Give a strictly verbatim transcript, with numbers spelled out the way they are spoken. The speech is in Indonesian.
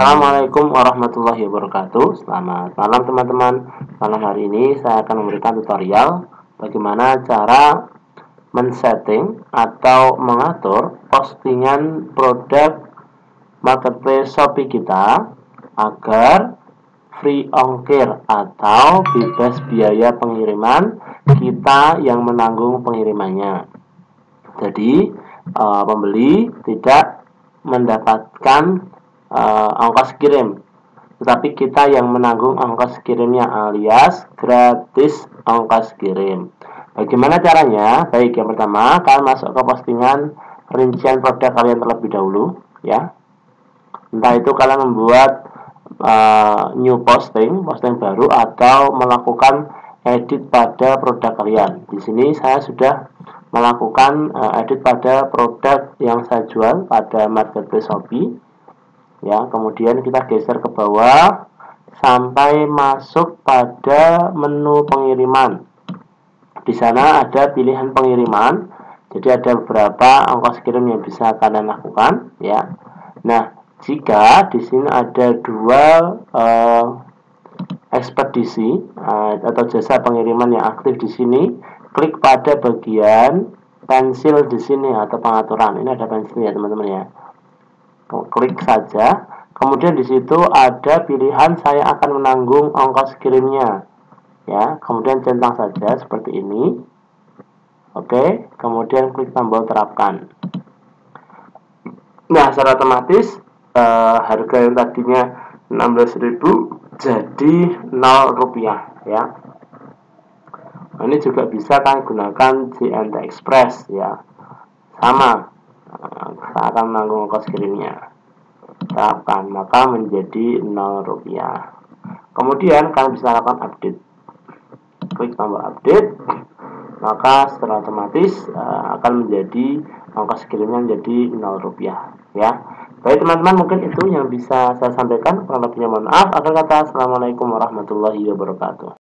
Assalamualaikum warahmatullahi wabarakatuh. Selamat malam teman-teman. Malam hari ini saya akan memberikan tutorial bagaimana cara men-setting atau mengatur postingan produk marketplace Shopee kita agar free ongkir atau bebas biaya pengiriman, kita yang menanggung pengirimannya. Jadi uh, pembeli tidak mendapatkan Uh, ongkos kirim, tetapi kita yang menanggung ongkos kirimnya, alias gratis ongkos kirim. Bagaimana caranya? Baik, yang pertama kalian masuk ke postingan rincian produk kalian terlebih dahulu, ya. Entah itu kalian membuat uh, new posting, posting baru, atau melakukan edit pada produk kalian. Di sini saya sudah melakukan uh, edit pada produk yang saya jual pada marketplace Shopee. Ya, kemudian kita geser ke bawah sampai masuk pada menu pengiriman. Di sana ada pilihan pengiriman. Jadi ada beberapa ongkos kirim yang bisa kalian lakukan, ya. Nah, jika di sini ada dua uh, ekspedisi uh, atau jasa pengiriman yang aktif di sini, klik pada bagian pensil di sini atau pengaturan. Ini ada pensil ya, teman-teman ya. Klik saja, kemudian di situ ada pilihan saya akan menanggung ongkos kirimnya, ya. Kemudian centang saja seperti ini. Oke, kemudian klik tombol terapkan. Nah, secara otomatis eh, harga yang tadinya enam belas ribu jadi nol rupiah, ya. Nah, ini juga bisa kan gunakan J N T Express, ya. Sama, saya akan menanggung ongkos kirimnya. Terapkan, maka menjadi nol rupiah. Kemudian kalian bisa lakukan update. Klik tombol update, maka secara otomatis uh, akan menjadi ongkos kirimnya menjadi nol rupiah, ya. Baik teman-teman, mungkin itu yang bisa saya sampaikan. Kurang lebihnya mohon maaf. Akhir kata, assalamualaikum warahmatullahi wabarakatuh.